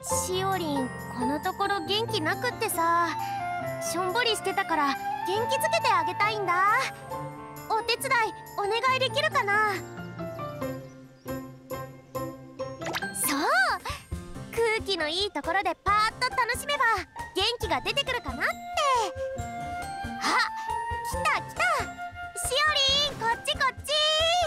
しおりん、このところ元気なくってさ、しょんぼりしてたから元気づけてあげたいんだ。お手伝いお願いできるかな？そう、空気のいいところでパーッと楽しめば元気が出てくるかなって。あ、来た来た、しおりん、こっちこっち。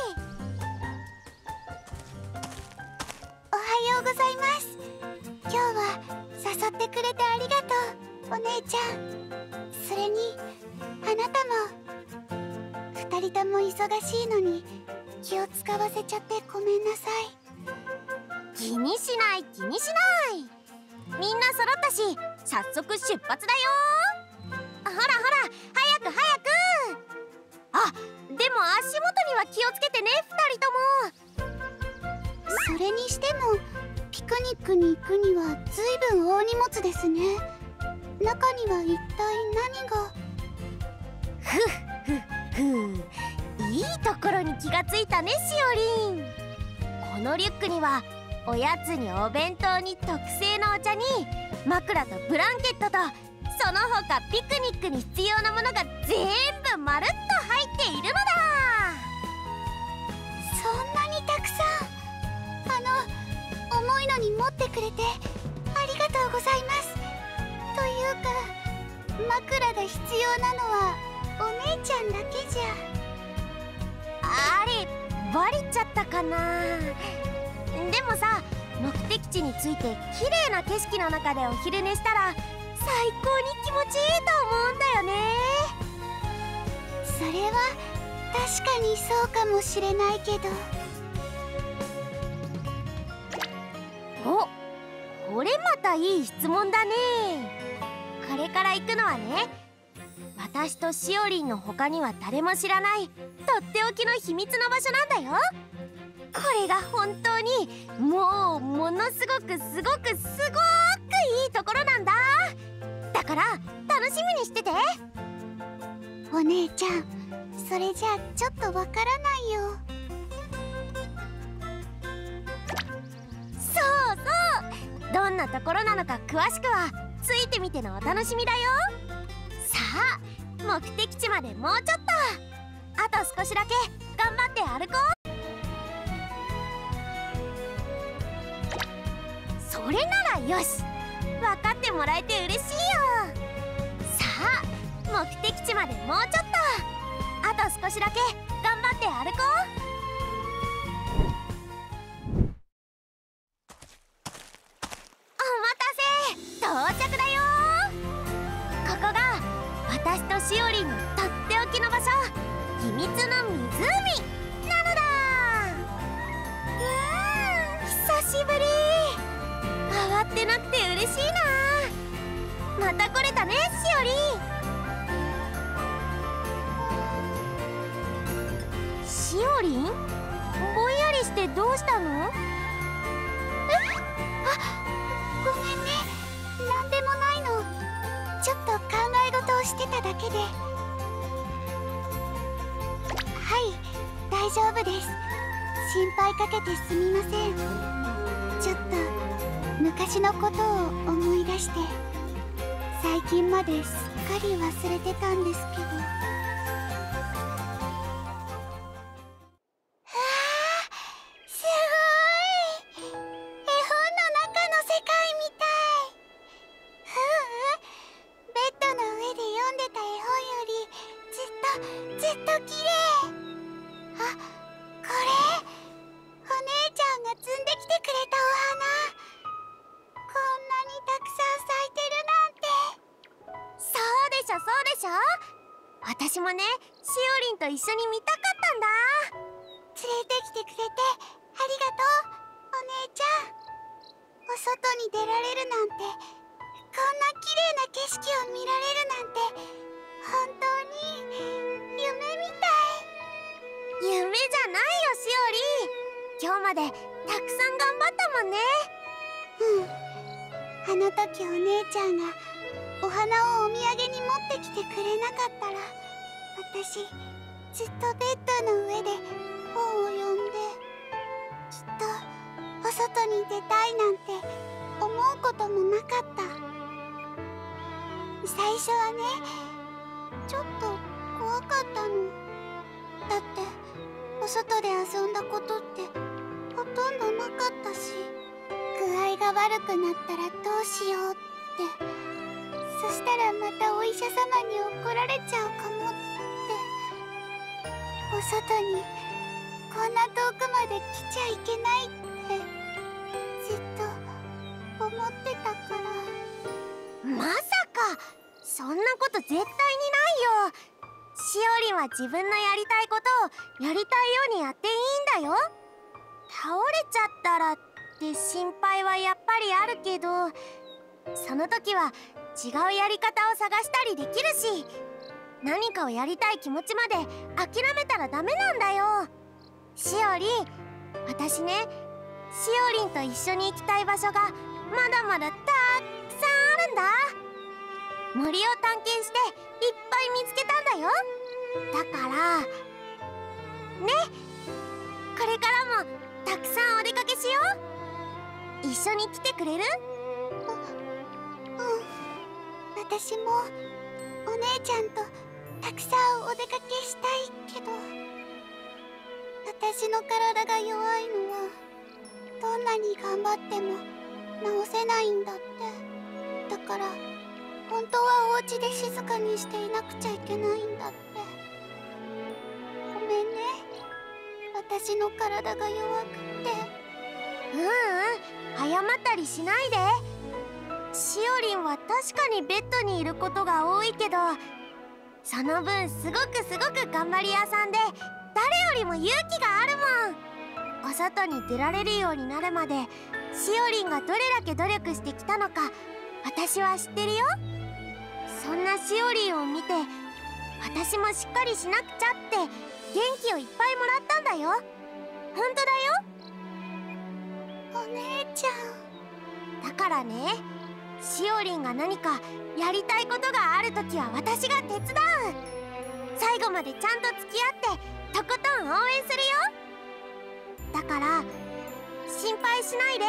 おはようございます。今日は誘ってくれてありがとう、お姉ちゃん。それにあなたも。二人とも忙しいのに気を使わせちゃってごめんなさい。 気にしない気にしない、みんな揃ったし早速出発だよ。ほらほら、早く早く。あ、でも足元には気をつけてね、二人とも。 それにしてもピクニックに行くにはずいぶん大荷物ですね。中には一体何が。 ふっふっふ、いいところに気がついたね、しおりん。このリュックにはおやつにお弁当に特製のお茶に枕とブランケットとその他ピクニックに必要なものが全部まるっと入っているのだ。 そんなにたくさん。重いのに持ってくれてありがとうございます。というか枕が必要なのはお姉ちゃんだけじゃ。 あれ、バレちゃったかな。でもさ、目的地に着いて綺麗な景色の中でお昼寝したら最高に気持ちいいと思うんだよね。 それは確かにそうかもしれないけど。 お、これまたいい質問だね。これから行くのはね、私としおりんの他には誰も知らないとっておきの秘密の場所なんだよ。これが本当にもうものすごくすごくすごくいいところなんだ。だから楽しみにしてて。 お姉ちゃん、それじゃあちょっとわからないよ。 そうそう、どんなところなのか詳しくはついてみてのお楽しみだよ。さあ、目的地までもうちょっと、あと少しだけ頑張って歩こう。それならよし、分かってもらえて嬉しいよ。さあ、目的地までもうちょっと、あと少しだけ頑張って歩こう。お待たせ、到着だよ。ここが私としおりんのとっておきの場所、秘密の湖なのだ。久しぶり。変わってなくて嬉しいな。また来れたね、しおりん。しおりん、ぼんやりしてどうしたの？ ごめんね、なんでもないの。ちょっと考え事をしてただけで。はい、大丈夫です。心配かけてすみません。ちょっと昔のことを思い出して、最近まですっかり忘れてたんですけど。すごい！絵本の中の世界みたい。ベッドの上で読んでた絵本よりずっと綺麗。あ、これお姉ちゃんが摘んできてくれたお花。こんなにたくさん咲いてるなんて。 そうでしょそうでしょ。私もね、しおりんと一緒に見たかったんだ。 連れてきてくれてありがとう、お姉ちゃん。お外に出られるなんて、こんな綺麗な景色を見られるなんて、本当に夢みたい。 夢じゃないよ、しおりん。今日までたくさん頑張ったもんね。 あの時お姉ちゃんがお花をお土産に持ってきてくれなかったら、私ずっとベッドの上で本を読んで、きっとお外に出たいなんて思うこともなかった。最初はね、ちょっと怖かったの。だってお外で遊んだことってほとんどなかったし、具合が悪くなったらどうしようって、そしたらまたお医者様に怒られちゃうかもって、お外にこんな遠くまで来ちゃいけないってずっと思ってたから。 まさかそんなこと絶対にないよ。しおりんは自分のやりたいことをやりたいようにやっていいんだよ。倒れちゃったらって心配はやっぱりあるけど、その時は違うやり方を探したりできるし、何かをやりたい気持ちまで諦めたらダメなんだよ。しおりん、私ね、しおりんと一緒に行きたい場所がまだまだたくさんあるんだ。森を探検していっぱい見つけたんだよ。だからね、これからもたくさんお出かけしよう。一緒に来てくれる？ 私もお姉ちゃんとたくさんお出かけしたいけど、私の体が弱いのはどんなに頑張っても治せないんだって。だから本当はお家で静かにしていなくちゃいけないんだって。ごめんね、私の体が弱くって。 謝ったりしないで。しおりんは確かにベッドにいることが多いけど、その分すごく頑張り屋さんで、誰よりも勇気があるもん。お外に出られるようになるまでしおりんがどれだけ努力してきたのか私は知ってるよ。そんなしおりんを見て、私もしっかりしなくちゃって元気をいっぱいもらったんだよ。ほんとだよ。 お姉ちゃん。 だからね、しおりんが何かやりたいことがあるときは私が手伝う。最後までちゃんと付き合ってとことん応援するよ。だから心配しないで。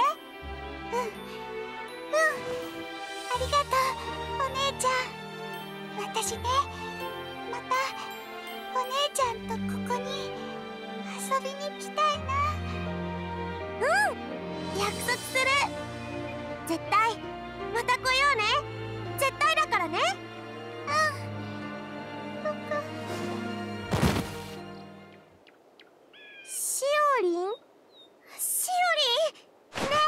ありがとうお姉ちゃん。私ね、またお姉ちゃんとここに遊びに来たいな。 約束する。絶対また来ようね。絶対だからね。しおりん？しおりん？ねえ、どうしたのし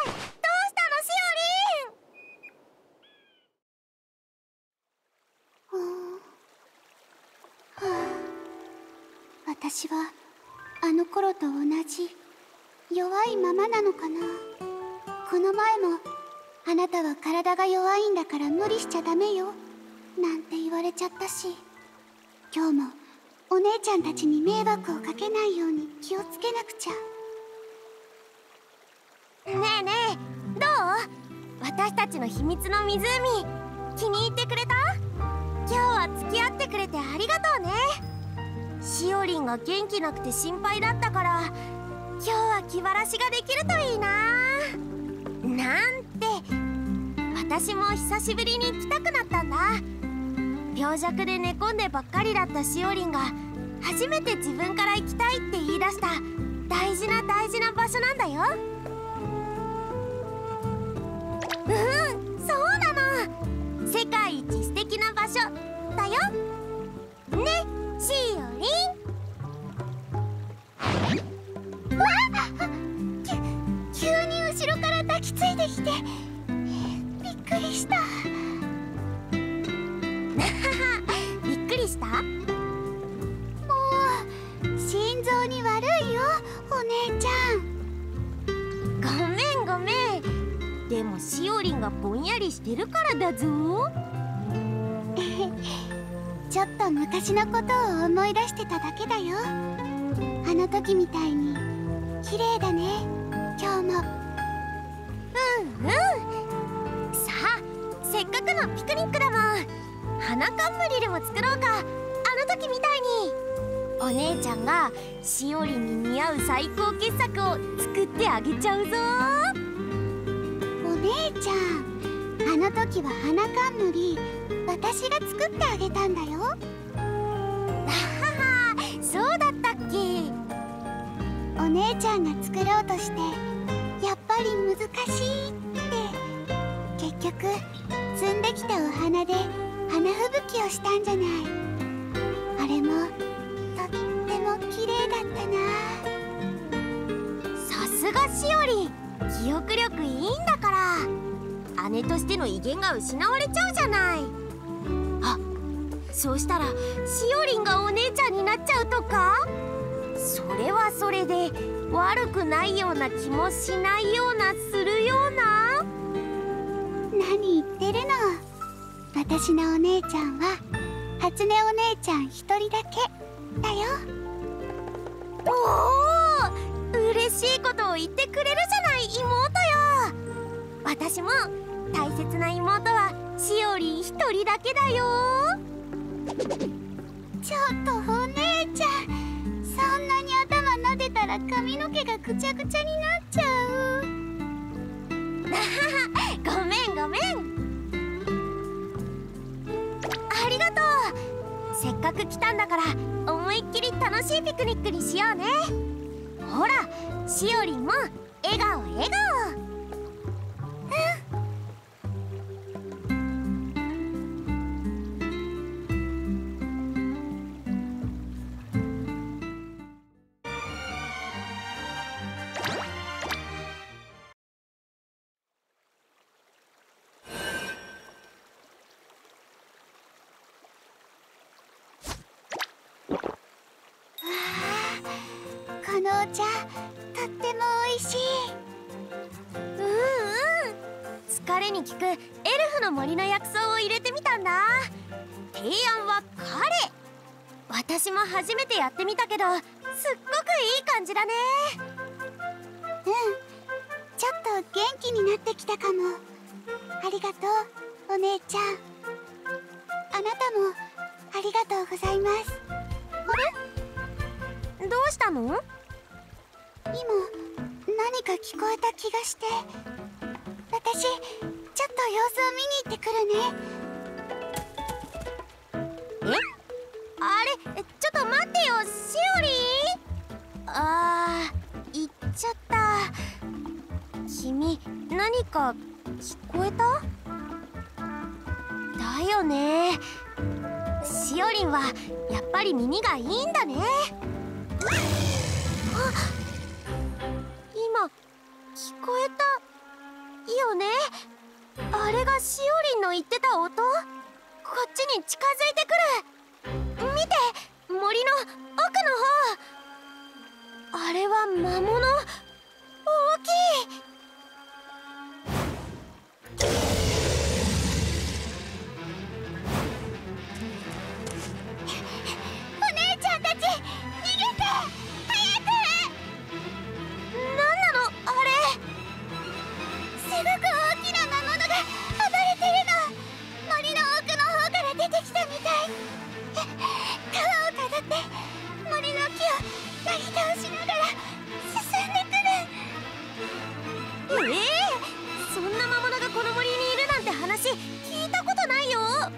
おりん。私はあの頃と同じ弱いままなのかな。この前もあなたは体が弱いんだから無理しちゃダメよなんて言われちゃったし、今日もお姉ちゃんたちに迷惑をかけないように気をつけなくちゃ。 ねえねえ、どう？私たちの秘密の湖、気に入ってくれた？今日は付き合ってくれてありがとうね。しおりんが元気なくて心配だったから、今日は気晴らしができるといいな。なんて、私も久しぶりに来たくなったんだ。病弱で寝込んでばっかりだったしおりんが初めて自分から行きたいって言い出した大事な場所なんだよ。そうなの。世界一素敵な場所だよね、しおりん。 わっ！急に後ろから抱きついてきてびっくりした。 びっくりした？ もう心臓に悪いよお姉ちゃん。 ごめん。でもしおりんがぼんやりしてるからだぞ。 ちょっと昔のことを思い出してただけだよ。あの時みたいに綺麗だね今日も。 さあ、せっかくのピクニックだもん。花冠でも作ろうか。あの時みたいに。お姉ちゃんがしおりんに似合う最高傑作を作ってあげちゃうぞ。 お姉姉ちゃん、あの時は花冠私が作ってあげたんだよ。 はは、そうだったっけ。 お姉ちゃんが作ろうとしてやっぱり難しいって結局摘んできたお花で花吹雪をしたんじゃない。あれもとっても綺麗だったな。 さすがしおりん、記憶力いいんだから。姉としての威厳が失われちゃうじゃない。あ、そうしたらしおりんがお姉ちゃんになっちゃうとか。それはそれで悪くないような気もしないようなするような。 何言ってるの。私のお姉ちゃんは初音お姉ちゃん一人だけだよ。 おお、嬉しいことを言ってくれるじゃない妹よ。私も大切な妹はしおりん一人だけだよ。 ちょっとお姉ちゃん、そんなに頭撫でたら髪の毛がぐちゃぐちゃになっちゃう。 ごめんごめん。ありがとう。せっかく来たんだから思いっきり楽しいピクニックにしようね。ほら、しおりんも笑顔笑顔。 このお茶とっても美味しい。 疲れに効くエルフの森の薬草を入れてみたんだ。提案はカレー。私も初めてやってみたけどすっごくいい感じだね。 ちょっと元気になってきたかも。ありがとうお姉ちゃん。あなたもありがとうございます。 どうしたの？ 今何か聞こえた気がして、私ちょっと様子を見に行ってくるね。 あれ、ちょっと待ってよ、しおりん。行っちゃった。君、何か聞こえた？だよね。しおりんはやっぱり耳がいいんだね。あ、今聞こえたよね。あれがしおりんの言ってた音。こっちに近づいてくる。見て、森の奥の方。あれは魔物。大きい。 お姉ちゃんたち逃げて、早く。 なんなのあれ。 すごく大きな魔物が暴れてるの。森の奥の方から出てきたみたい。川をたどって森の木をなぎ倒しながら進んでくる。 そんな魔物がこの森にいるなんて話聞いたことないよ。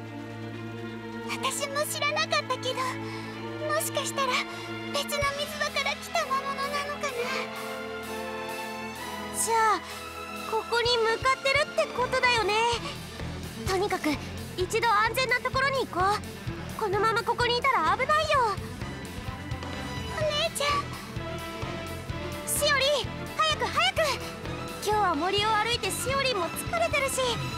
私も知らなかったけど、もしかしたら別の水場から来た魔物なのかな。 じゃあここに向かってるってことだよね。とにかく一度安全なところに行こう。このままここにいたら危ないよ。 お姉ちゃん。 しおりん、早く早く。今日は森を歩いてしおりんも疲れてるし。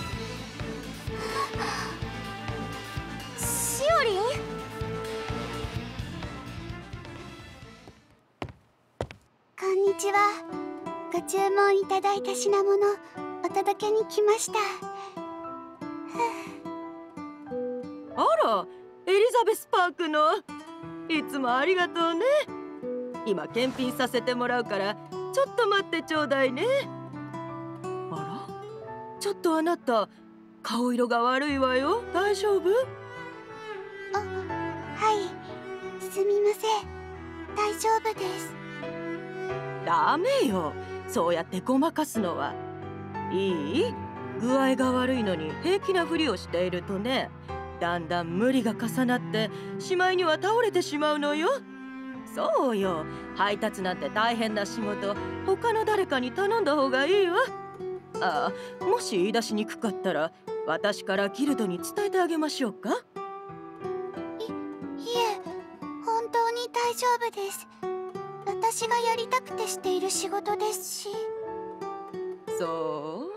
しおりん？ こんにちは。ご注文いただいた品物お届けに来ました。 あら、エリザベスパークの。いつもありがとうね。今検品させてもらうからちょっと待ってちょうだいね。あら、ちょっとあなた顔色が悪いわよ。大丈夫？ はい、すみません。大丈夫です。 ダメよ、そうやってごまかすのは。いい？ 具合が悪いのに平気なふりをしているとね、だんだん無理が重なってしまいには倒れてしまうのよ。そうよ、配達なんて大変な仕事、他の誰かに頼んだ方がいいわ。ああ、もし言い出しにくかったら私からギルドに伝えてあげましょうか。 いえ、本当に大丈夫です。私がやりたくてしている仕事ですし。 そう。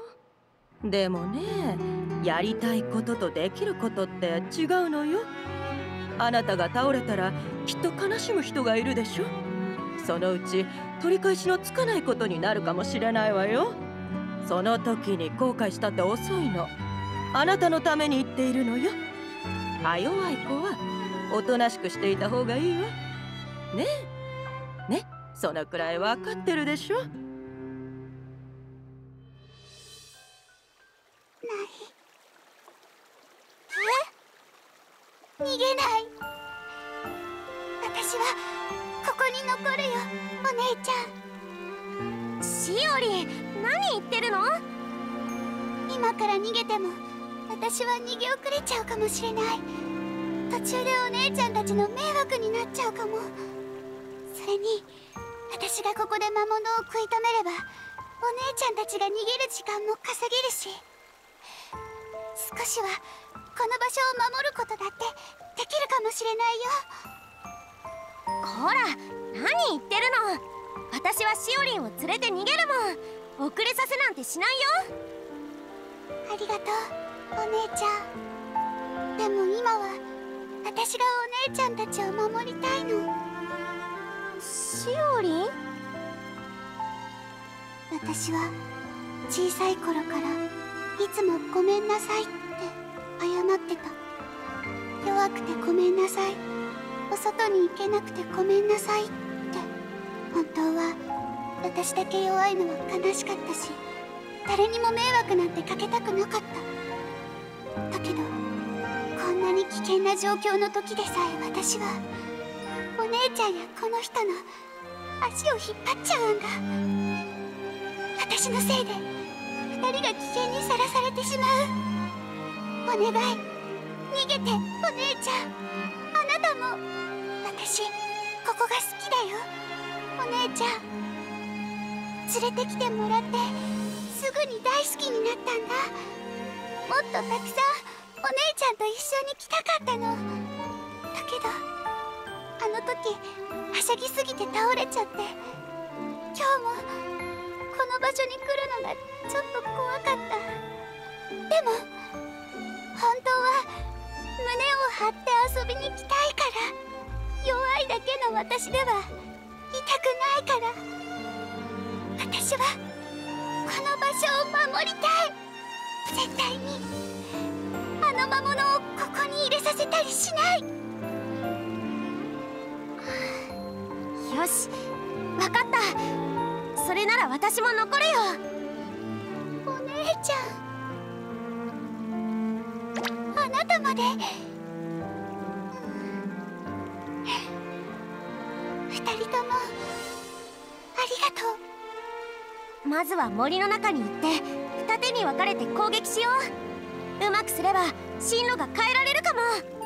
でもね、やりたいこととできることって違うのよ。あなたが倒れたらきっと悲しむ人がいるでしょ。そのうち取り返しのつかないことになるかもしれないわよ。その時に後悔したって遅いの。あなたのために言っているのよ。弱い子はおとなしくしていた方がいいわ。ねえ、ね、そのくらい分かってるでしょ。 逃げない。私はここに残るよ、お姉ちゃん。 しおりん、何言ってるの？ 今から逃げても私は逃げ遅れちゃうかもしれない。途中でお姉ちゃんたちの迷惑になっちゃうかも。それに私がここで魔物を食い止めればお姉ちゃんたちが逃げる時間も稼げるし、少しはこの場所を守ることだってできるかもしれないよ。 こら、何言ってるの？私はしおりんを連れて逃げるもん。遅れさせなんてしないよ。 ありがとう、お姉ちゃん。でも今は私がお姉ちゃんたちを守りたいの。 しおりん？ 私は小さい頃からいつもごめんなさいって謝ってた。弱くてごめんなさい、お外に行けなくてごめんなさいって。本当は私だけ弱いのは悲しかったし、誰にも迷惑なんてかけたくなかった。だけどこんなに危険な状況の時でさえ私はお姉ちゃんやこの人の足を引っ張っちゃうんだ。私のせいで2人が危険にさらされてしまう。お願い、逃げて、お姉ちゃん。あなたも。私ここが好きだよ、お姉ちゃん。連れてきてもらってすぐに大好きになったんだ。もっとたくさんお姉ちゃんと一緒に来たかったの。だけどあの時はしゃぎすぎて倒れちゃって、今日もこの場所に来るのがちょっと怖かった。でも本当は胸を張って遊びに来たいから。弱いだけの私では痛くないから。私はこの場所を守りたい。絶対にあの魔物をここに入れさせたりしない。 よし、わかった。それなら私も残るよ。 お姉ちゃん、あなたまで。2人ともありがとう。 まずは森の中に行って二手に分かれて攻撃しよう。うまくすれば進路が変えられるかも。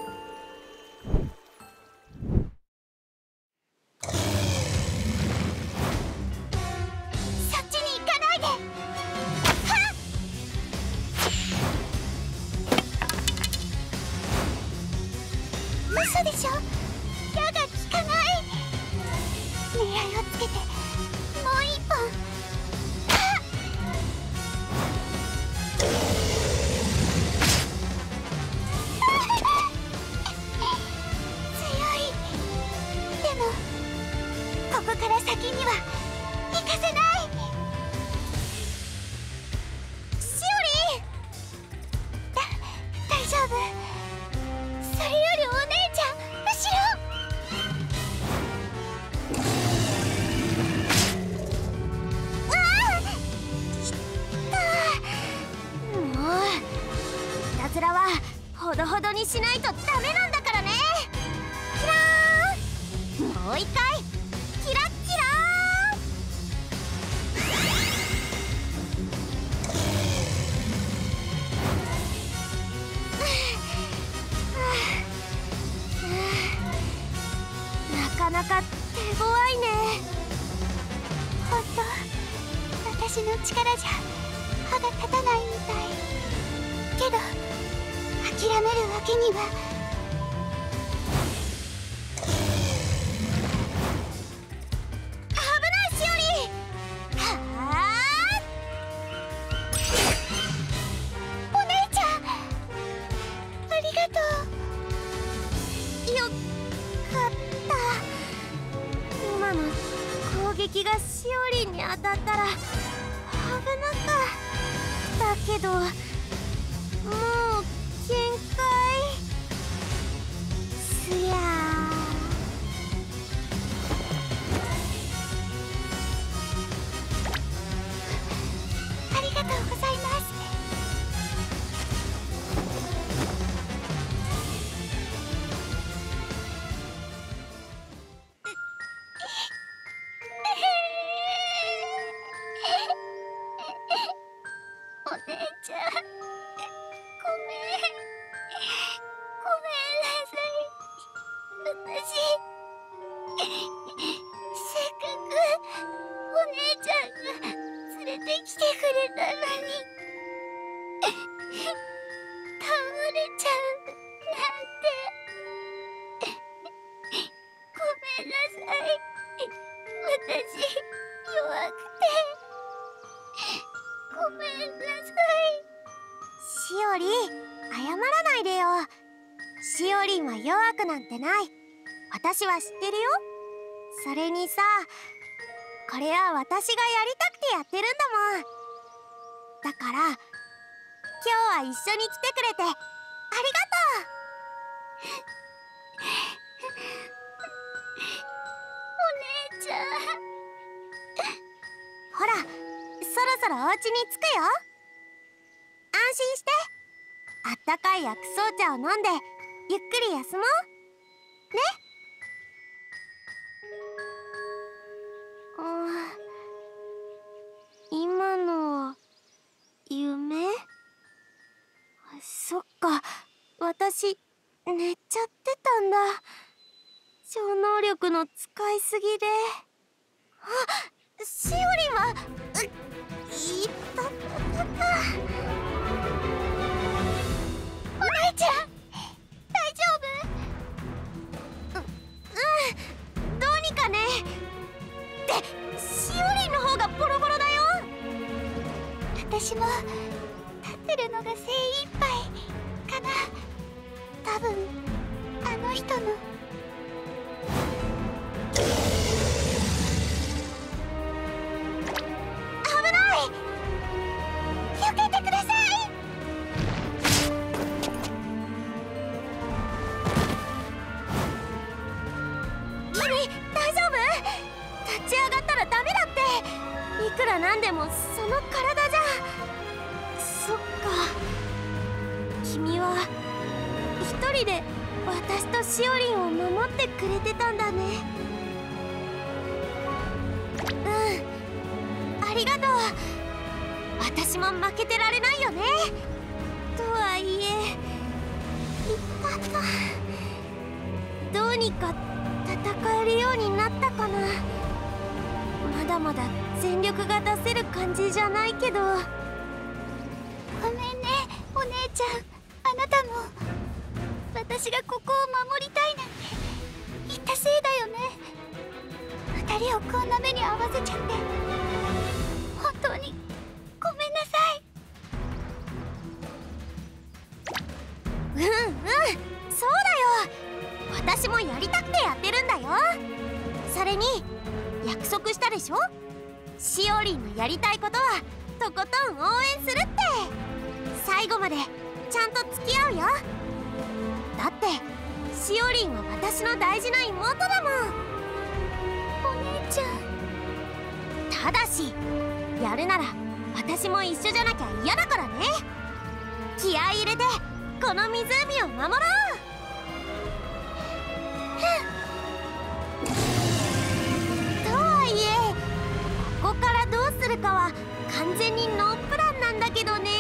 そっちに行かないで。はっ！嘘でしょ？矢が効かない。狙いをつけてもう一本。はっ！強い。でもここから先には行かせない。しおりん！大丈夫。それよりお姉ちゃん、後ろ！わあ！きた。 もういたずらはほどほどにしないとダメなんだからね。キラーン！もう一回キラッキラーン！ 私の力じゃ歯が立たないみたい。けど諦めるわけには。危ないしおり。はあ、お姉ちゃんありがとう。よかった。今の攻撃がしおりんに当たったら危なかったけど、もう限界すやありがとうございます。お姉ちゃん、ごめんなさい。私せっかくお姉ちゃんが連れてきてくれたのに倒れちゃうなんて。ごめんなさい。私弱くてごめんなさい。しおり、謝らないでよ。しおりんは弱くなんてない。私は知ってるよ。それにさ、これは私がやりたくてやってるんだもん。だから今日は一緒に来てくれてありがとう。お姉ちゃん。ほら、そろそろお家に着くよ。安心して。あったかい薬草茶を飲んでゆっくり休もうね。今のは夢？そっか、私寝ちゃってたんだ。超能力の使いすぎで。あ、しおりんは、いったたたた。お姉ちゃん、大丈夫？どうにかね。ってしおりんの方がボロボロだよ。私も立ってるのが精一杯かな。多分あの人の。危ない！避けてください。大丈夫？立ち上がったらダメだって。いくらなんでもその体じゃ。そっか、君は一人で私としおりんを守ってくれてたんだね。ありがとう。私も負けてられないよね。とはいえ、どうにか戦えるようになったかな。まだまだ全力が出せる感じじゃないけど。ごめんね、お姉ちゃん。あなたも私がここを守りたいなんて言ったせいだよね。二人をこんな目に遭わせちゃって本当にごめんなさい。そうだよ。私もやりたくてやってるんだよ。それに約束したでしょ。しおりんのやりたいことはとことん応援するって。最後までちゃんと付き合うよ。だってしおりんは私の大事な妹だもん。お姉ちゃん。ただしやるなら私も一緒じゃなきゃ嫌だからね。気合い入れてこの湖を守ろう。とはいえここからどうするかは完全にノープランなんだけどね。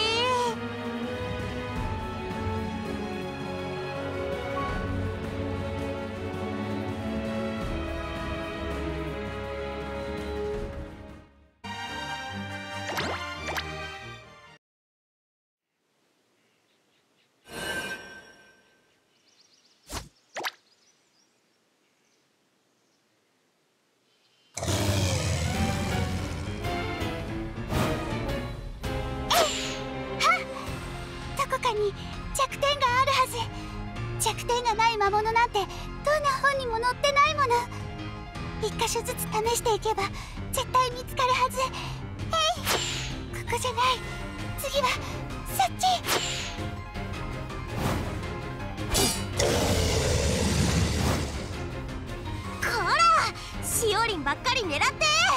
点があるはず。弱点がない魔物なんてどんな本にも載ってないもの。一箇所ずつ試していけば絶対見つかるはず。ここじゃない。次はそっち。 こら、しおりんばっかり狙って。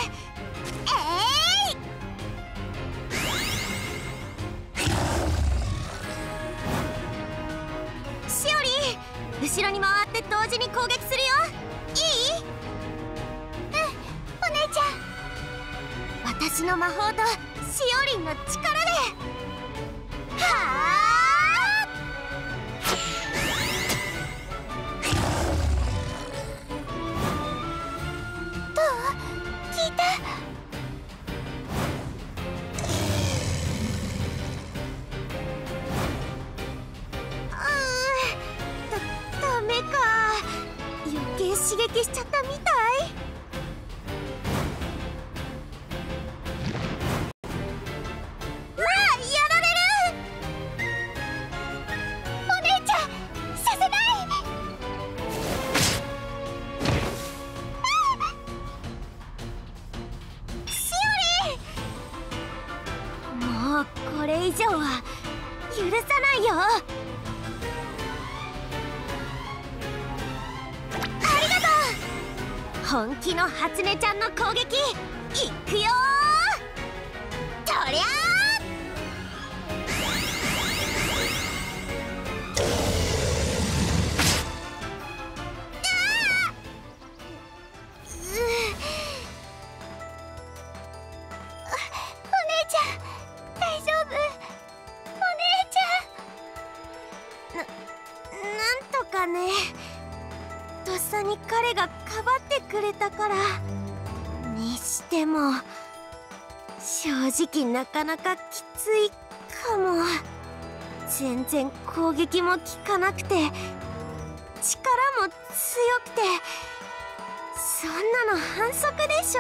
しおりん、後ろに回って同時に攻撃するよ。いい？ お姉ちゃん。 私の魔法としおりんの力で。はあ！ どう？聞いた？ ダメか。余計刺激しちゃったみたい。これ以上は許さないよ。ありがとう。本気の初音ちゃんの攻撃いくよー。とりゃね。とっさに彼がかばってくれたからにしても正直なかなかきついかも。全然攻撃も効かなくて力も強くて、そんなの反則でしょ。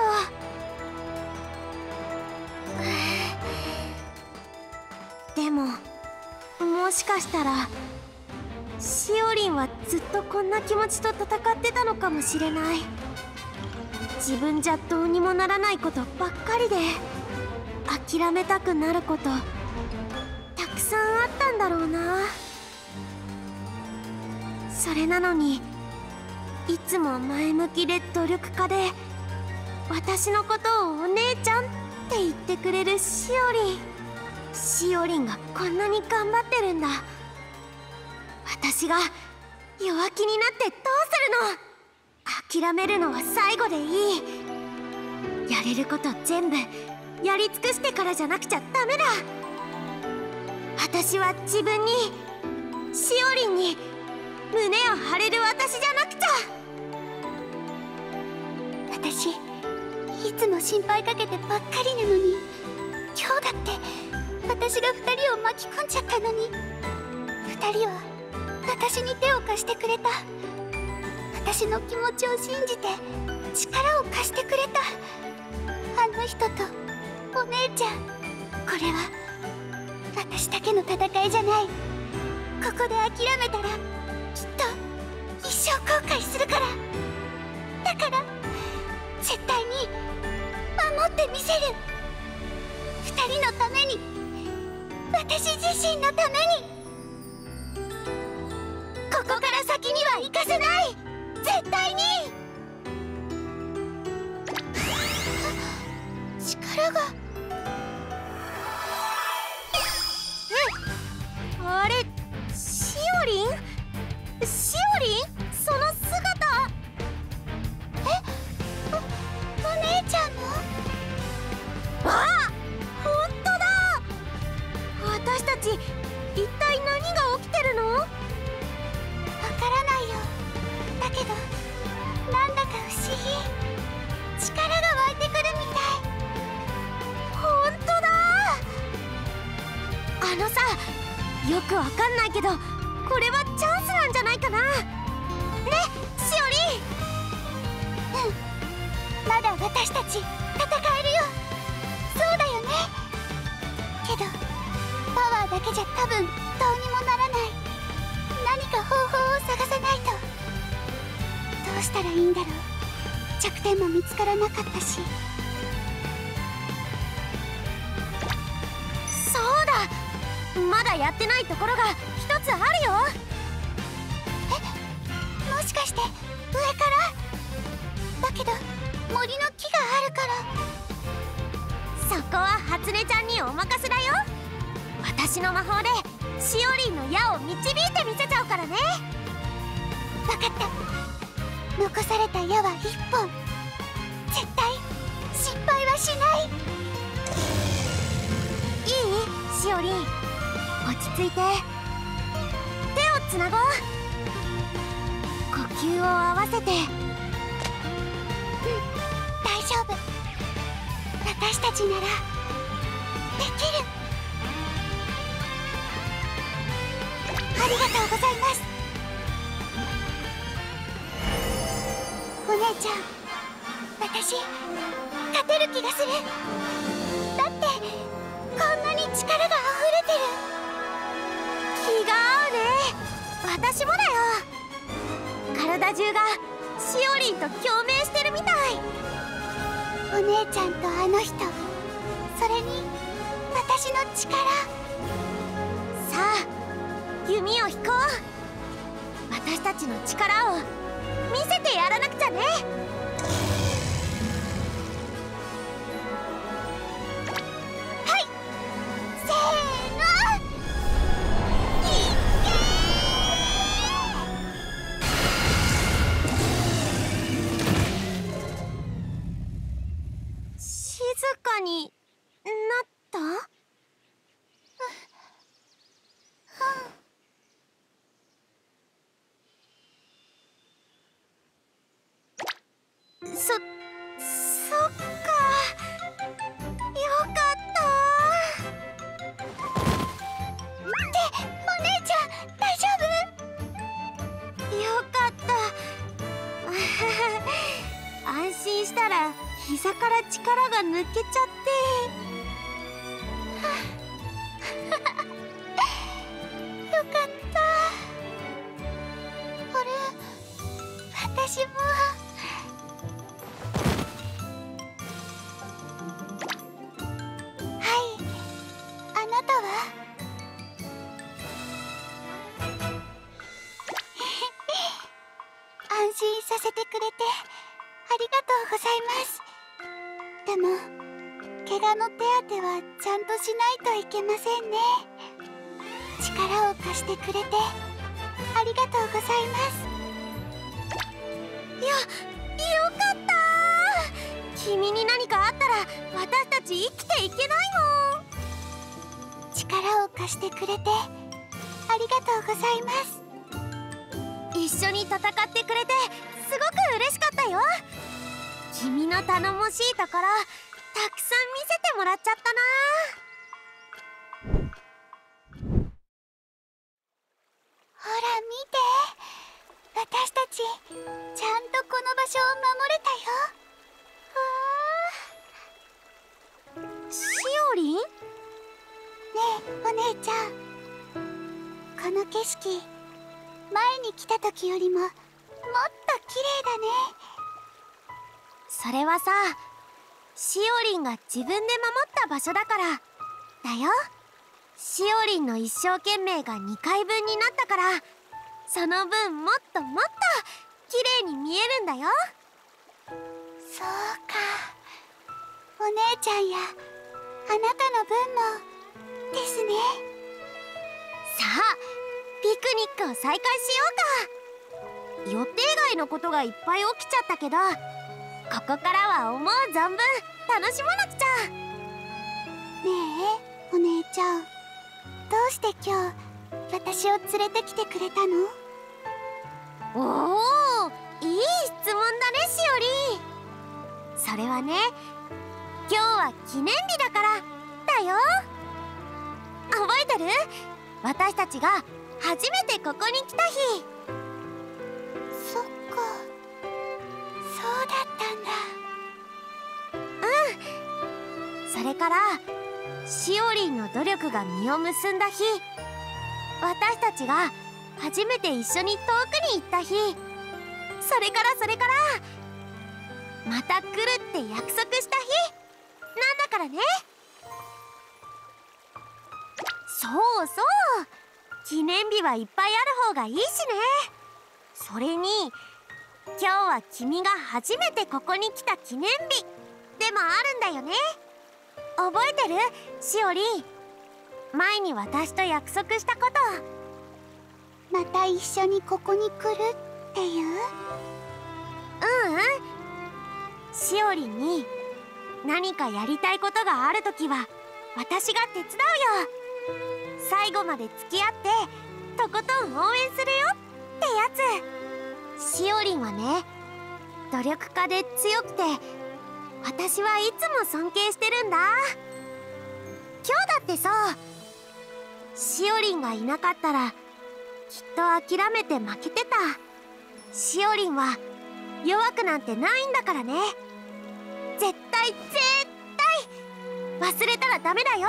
でももしかしたらしおりんはずっとこんな気持ちと戦ってたのかもしれない。自分じゃどうにもならないことばっかりで諦めたくなることたくさんあったんだろうな。それなのにいつも前向きで努力家で私のことをお姉ちゃんって言ってくれるしおりん。しおりんがこんなに頑張ってるんだ。私が弱気になってどうするの？諦めるのは最後でいい。やれること全部やり尽くしてからじゃなくちゃダメだ。私は自分に、しおりんに胸を張れる私じゃなくちゃ。 私いつも心配かけてばっかりなのに、今日だって私が2人を巻き込んじゃったのに、2人は私に手を貸してくれた。私の気持ちを信じて力を貸してくれた。あの人とお姉ちゃん。これは私だけの戦いじゃない。ここで諦めたらきっと一生後悔するから。だから絶対に守ってみせる。2人のために、私自身のために。ここから先には行かせない、絶対に。力が。 あれ、しおりん？しおりん？その姿。 お姉ちゃんの？ あ、ほんとだ。私たち一体何が起きてるの？ わからないよ。だけどなんだか不思議。力が湧いてくるみたい。 ほんとだ。あのさ、よくわかんないけどこれはチャンスなんじゃないかな。ね、しおりん。 まだ私たち戦えるよ。そうだよね。けどパワーだけじゃ多分どうにもならない。 したらいいんだろう。弱点も見つからなかったし。 そうだ、まだやってないところが一つあるよ。 もしかして上からだけど森の木があるから。 そこは初音ちゃんにお任せだよ。私の魔法でしおりんの矢を導いてみせちゃうからね。 わかった。残された矢は1本。絶対失敗はしない。 いい？しおりん、落ち着いて。手をつなごう。呼吸を合わせて。 大丈夫。私たちならできる。ありがとうございます。お姉ちゃん、私勝てる気がする。だってこんなに力が溢れてる。 気が合うね。私もだよ。体中がしおりんと共鳴してるみたい。 お姉ちゃんとあの人、それに私の力。 さあ、弓を引こう。私たちの力を見せてやらなくちゃね。 はい、せーの、いけー。静かになった？そっか。よかった。 ってお姉ちゃん大丈夫？ よかった。安心したら膝から力が抜けちゃってよかった。あれ、私も。はい、あなたは？安心させてくれてありがとうございます。でも怪我の手当てはちゃんとしないといけませんね。力を貸してくれてありがとうございます。 よかった。君に何かあったら私たち生きていけないもん。 力を貸してくれてありがとうございます。 一緒に戦ってくれてすごく嬉しかったよ。君の頼もしいところたくさん見せてもらっちゃったな。 ほら見て、私たちちゃんとこの場所を守れたよ。 しおりん？ ねえお姉ちゃん、この景色前に来た時よりももっと綺麗だね。 それはさ、しおりんが自分で守った場所だからだよ。しおりんの一生懸命が2回分になったから、その分もっともっと綺麗に見えるんだよ。 そうか、お姉ちゃんやあなたの分もですね。 さあ、ピクニックを再開しようか。予定外のことがいっぱい起きちゃったけど、ここからは思う存分楽しまなくちゃ。 ねえお姉ちゃん、どうして今日私を連れてきてくれたの？ おお、いい質問だね、しおりん。それはね、今日は記念日だからだよ。覚えてる？私たちが初めてここに来た日。 そっか、そうだったんだ。 それからしおりんの努力が実を結んだ日、私たちが初めて一緒に遠くに行った日、 それからまた来るって約束した日なんだからね。そうそう、記念日はいっぱいある方がいいしね。それに今日は君が初めてここに来た記念日でもあるんだよね。覚えてる？しおりん、前に私と約束したこと。 また一緒にここに来るっていう？ しおりんに何かやりたいことがあるときは私が手伝うよ。最後まで付き合ってとことん応援するよってやつ。しおりんはね、努力家で強くて私はいつも尊敬してるんだ。今日だってさ、しおりんがいなかったらきっと諦めて負けてた。しおりんは弱くなんてないんだからね。絶対忘れたらダメだよ。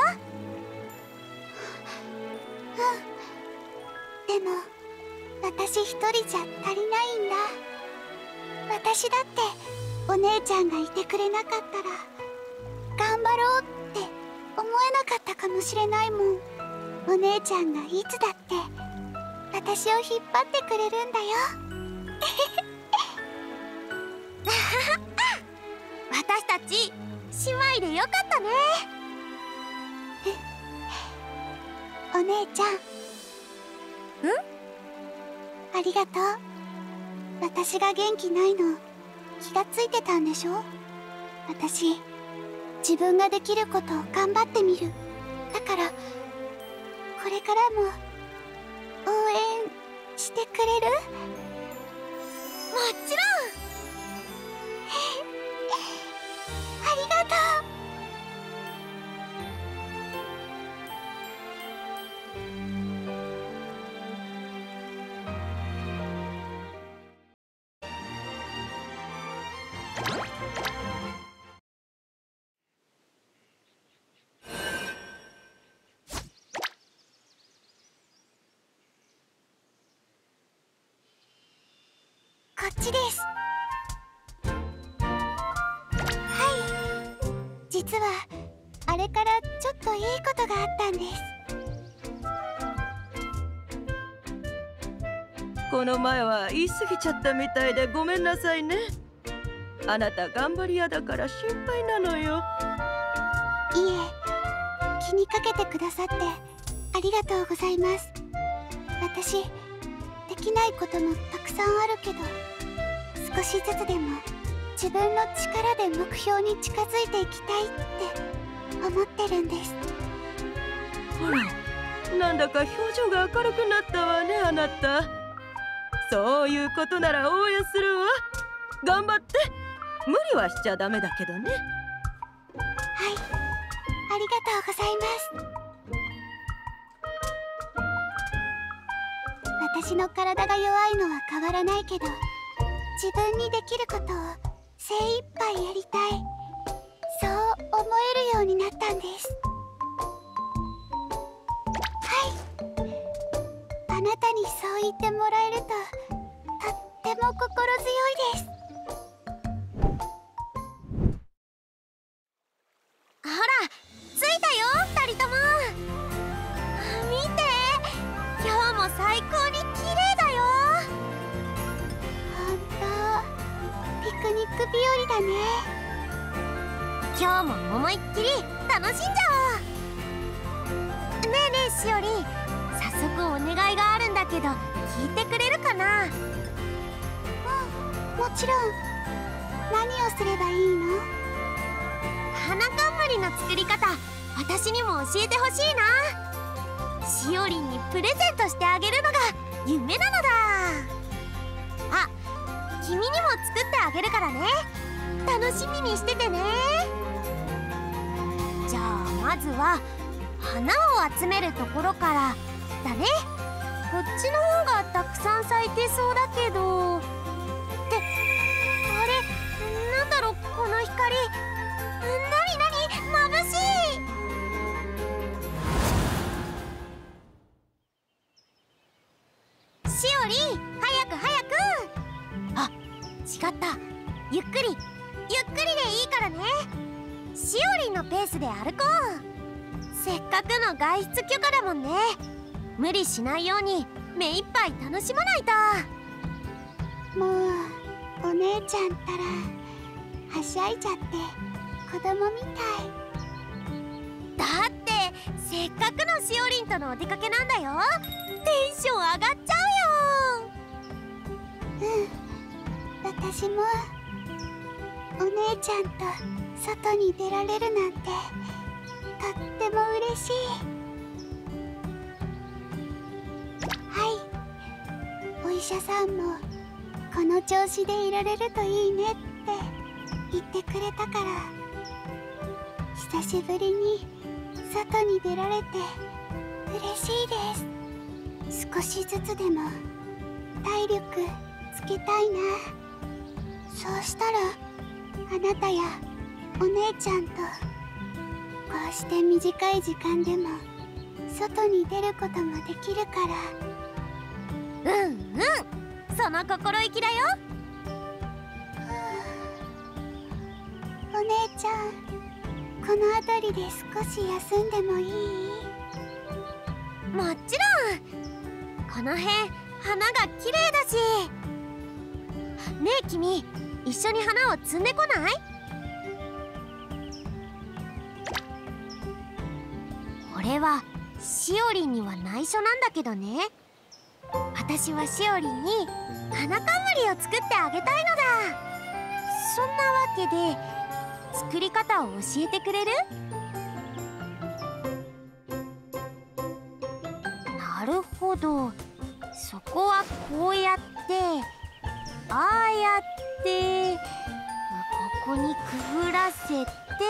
でも私一人じゃ足りないんだ。私だってお姉ちゃんがいてくれなかったら頑張ろうって思えなかったかもしれないもん。お姉ちゃんがいつだって私を引っ張ってくれるんだよ。 私たち姉妹でよかったね。 お姉ちゃん、ありがとう。私が元気ないの気がついてたんでしょ。私自分ができることを頑張ってみる。だからこれからも応援してくれる？ もちろん。 ありがとう。こっちです。実はあれからちょっといいことがあったんです。 この前は言い過ぎちゃったみたいでごめんなさいね。あなた頑張り屋だから心配なのよ。 いえ、気にかけてくださってありがとうございます。私できないこともたくさんあるけど、少しずつでも自分の力で目標に近づいていきたいって思ってるんです。 ほら、なんだか表情が明るくなったわね、あなた。そういうことなら応援するわ。頑張って。無理はしちゃダメだけどね。 はい、ありがとうございます。私の体が弱いのは変わらないけど、自分にできることを精一杯やりたい、そう思えるようになったんです。はい、あなたにそう言ってもらえるととっても心強いです。 ほら、着いたよ、2人とも。見て、今日も最高に綺麗だよ。 ほんと、ピクニック日和だね。 今日も思いっきり楽しんじゃおう。ねえねえしおりん、早速お願いがあるんだけど聞いてくれるかな？ うん、もちろん。何をすればいいの？ 花冠の作り方、私にも教えてほしいな。しおりんにプレゼントしてあげるのが夢なのだ。あ、君にも作ってあげるからね。楽しみにしててね。じゃあまずは花を集めるところからだね。こっちの方がたくさん咲いてそうだけど。ってあれ、なんだろう、この光。なに眩しい。しおりん、早く早く。あ、 違った。ゆっくりでいいからね。しおりんのペースで歩こう。せっかくの外出許可だもんね。無理しないように目いっぱい楽しまないと。 もうお姉ちゃんったらはしゃいじゃって子供みたい。 だってせっかくのしおりんとのお出かけなんだよ。テンション上がっちゃうよ。 私もお姉ちゃんと外に出られるなんてとっても嬉しい。はい、お医者さんもこの調子でいられるといいねって言ってくれたから、久しぶりに外に出られて嬉しいです。少しずつでも体力つけたいな。そうしたらあなたやお姉ちゃんとこうして短い時間でも外に出ることもできるから。 その心意気だよ。 お姉ちゃん、この辺りで少し休んでもいい？ もちろん。この辺花が綺麗だし。ねえ君、一緒に花を摘んでこない？これはしおりんには内緒なんだけどね。私はしおりんに花冠を作ってあげたいのだ。そんなわけで作り方を教えてくれる？なるほど、そこはこうやってああやってここにくぐらせて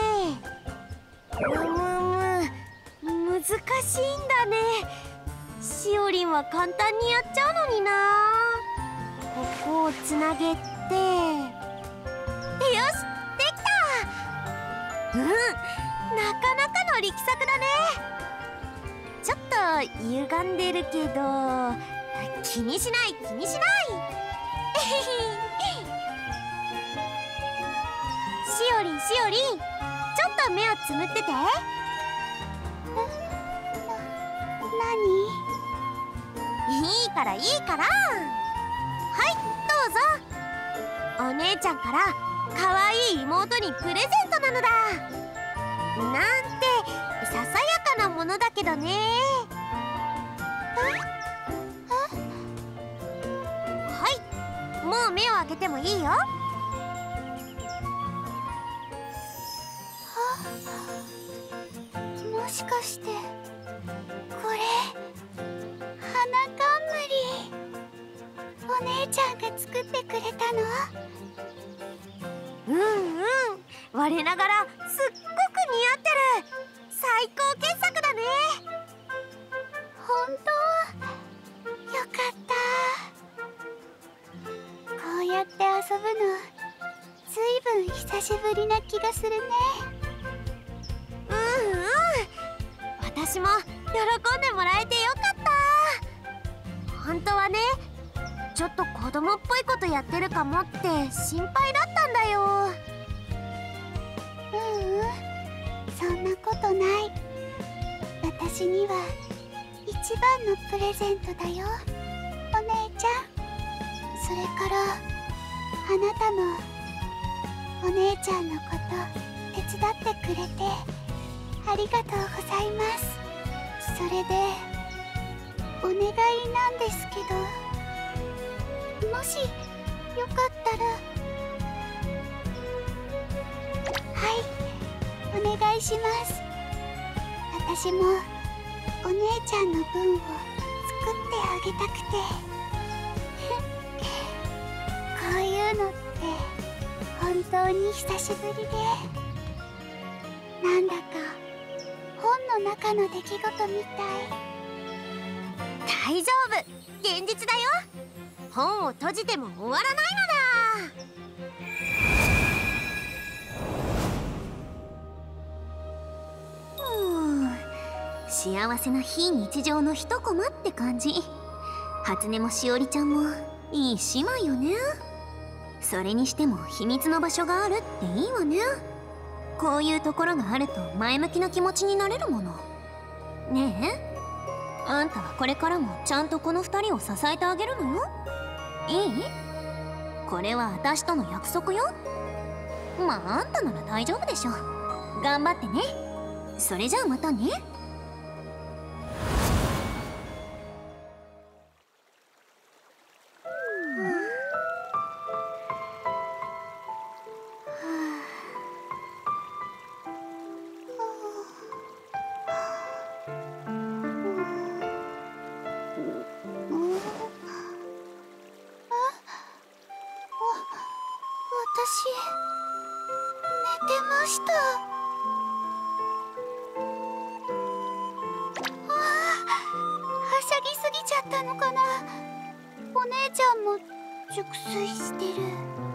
難しいんだね。しおりんは簡単にやっちゃうのにな。ここをつなげて、よし、できた。なかなかの力作だね。ちょっと歪んでるけど気にしない。しおりん、ちょっと目をつむってて。いいから。はい、どうぞ。お姉ちゃんからかわいい妹にプレゼントなのだ。なんてささやかなものだけどね。はい、もう目を開けてもいいよ。 もしかしてこれ花冠？お姉ちゃんが作ってくれたの？ 我ながらすっごく似合ってる。最高傑作だね。 本当？よかった。こうやって遊ぶのずいぶん久しぶりな気がするね。 私も喜んでもらえてよかった。本当はね、ちょっと子供っぽいことやってるかもって心配だったんだよ。 そんなことない。私には一番のプレゼントだよ、お姉ちゃん。それからあなたもお姉ちゃんのこと手伝ってくれてありがとうございます。それでお願いなんですけど、もしよかったら。はい、お願いします。私もお姉ちゃんの分を作ってあげたくてこういうのって本当に久しぶりで、なんだか本の中の出来事みたい。 大丈夫、現実だよ。本を閉じても終わらないのだ。 幸せな非日常の一コマって感じ。初音もしおりちゃんもいい姉妹よね。 それにしても秘密の場所があるっていいわね。こういうところがあると前向きな気持ちになれるもの。ねえ、あんたはこれからもちゃんとこの2人を支えてあげるのよ。いい？これは私との約束よ。まああんたなら大丈夫でしょ。頑張ってね。それじゃあまたね。私、寝てました。はしゃぎすぎちゃったのかな。お姉ちゃんも熟睡してる。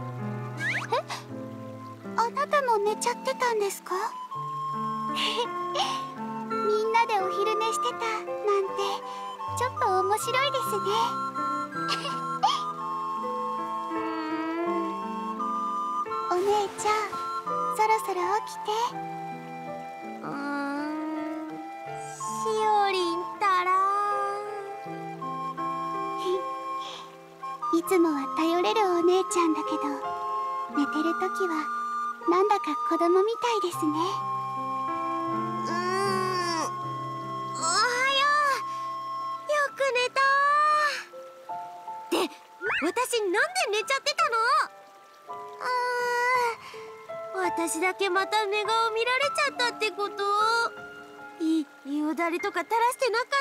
あなたも寝ちゃってたんですか？みんなでお昼寝してたなんてちょっと面白いですね。お姉ちゃん、そろそろ起きて。 しおりんたらいつもは頼れるお姉ちゃんだけど、寝てる時はなんだか子供みたいですね。 おはよう。よく寝た。って私なんで寝ちゃってたの？私だけまた寝顔見られちゃったってこと？よだれとか垂らしてなか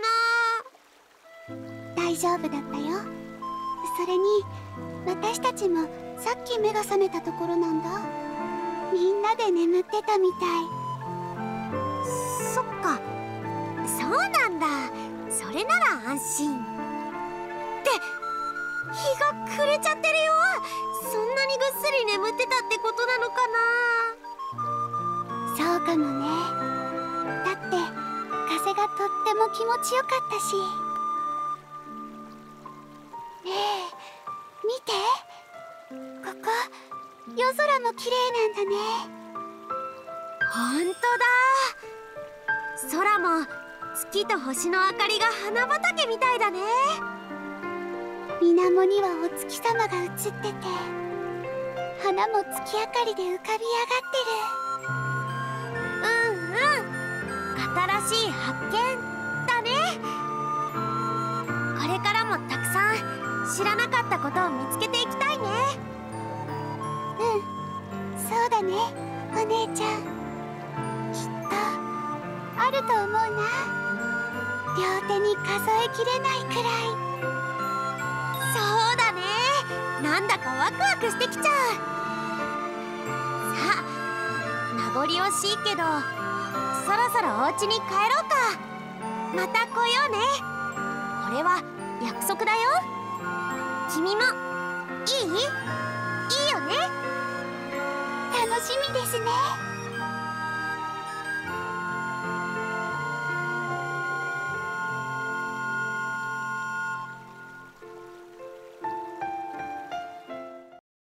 ったかな？ 大丈夫だったよ。それに私たちもさっき目が覚めたところなんだ。みんなで眠ってたみたい。 そっか、そうなんだ。それなら安心。って日が暮れちゃってるよ。そんなにぐっすり眠ってたってことなのかな？ そうかもね。だって風がとっても気持ちよかったし。ねえ、見て、ここ夜空も綺麗なんだね。 ほんとだ。空も月と星の明かりが花畑みたいだね。 水面にはお月様が映ってて、花も月明かりで浮かび上がってる。 新しい発見だね。これからもたくさん知らなかったことを見つけていきたいね。 そうだね、お姉ちゃん。きっとあると思うな。両手に数えきれないくらい。 そうだね。なんだかワクワクしてきちゃう。さあ、名残惜しいけどそろそろお家に帰ろうか。また来ようね。これは約束だよ。君もいい？いいよね？ 楽しみですね。